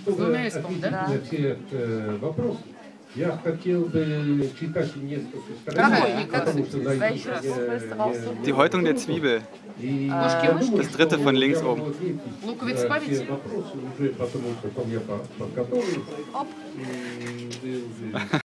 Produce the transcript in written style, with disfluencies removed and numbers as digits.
Чтобы ответить на все вопросы, я хотел бы читать несколько страниц, потому что на Die Häutung der Zwiebel. Das dritte von links oben. Луковиц памяти. Вопросы уже, потому что у меня подготовлен.